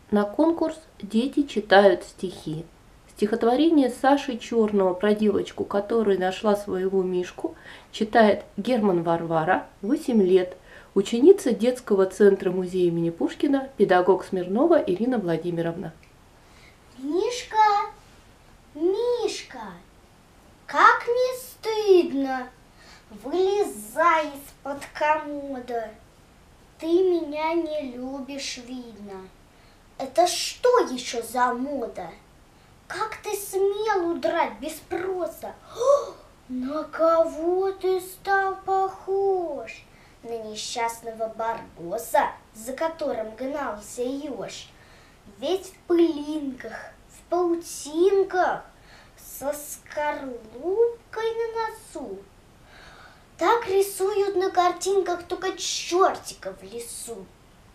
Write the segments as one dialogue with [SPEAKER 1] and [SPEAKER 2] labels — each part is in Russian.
[SPEAKER 1] На конкурс дети читают стихи. Стихотворение Саши Черного про девочку, которая нашла своего мишку, читает Герман Варвара, 8 лет, ученица детского центра музея имени Пушкина, педагог Смирнова Ирина Владимировна.
[SPEAKER 2] Мишка, Мишка, как не стыдно, вылезай из-под комода. Ты меня не любишь, видно. Это что еще за мода? Как ты смел удрать без спроса? На кого ты стал похож? На несчастного барбоса, за которым гнался еж. Ведь в пылинках, в паутинках, со скорлупкой на носу. Так рисуют на картинках только чертиков в лесу.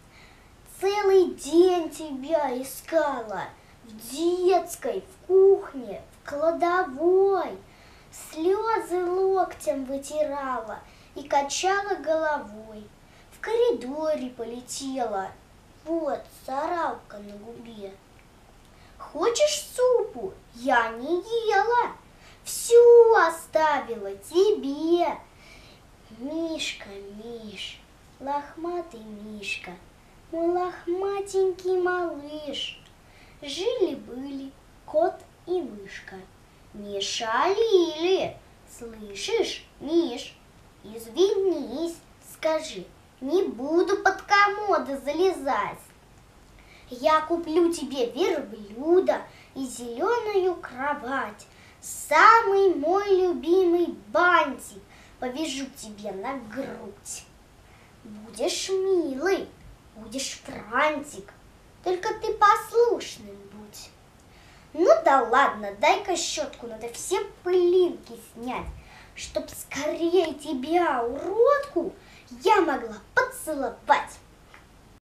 [SPEAKER 2] Целый день тебя искала в детской, в кухне, в кладовой. Слезы локтем вытирала и качала головой. В коридоре полетела, вот царапка на губе. Хочешь супу? Я не ела, всю оставила тебе. Мишка, Миш, лохматый Мишка, мой лохматенький малыш. Жили-были кот и мышка, не шалили. Слышишь, Миш, извинись, скажи, не буду под комоды залезать. Я куплю тебе верблюда и зеленую кровать, самый мой любимый бантик повяжу тебе на грудь. Будешь милый, будешь франтик, только ты послушным будь. Ну да ладно, дай-ка щетку, надо все пылинки снять, чтоб скорее тебя, уродку, я могла поцеловать.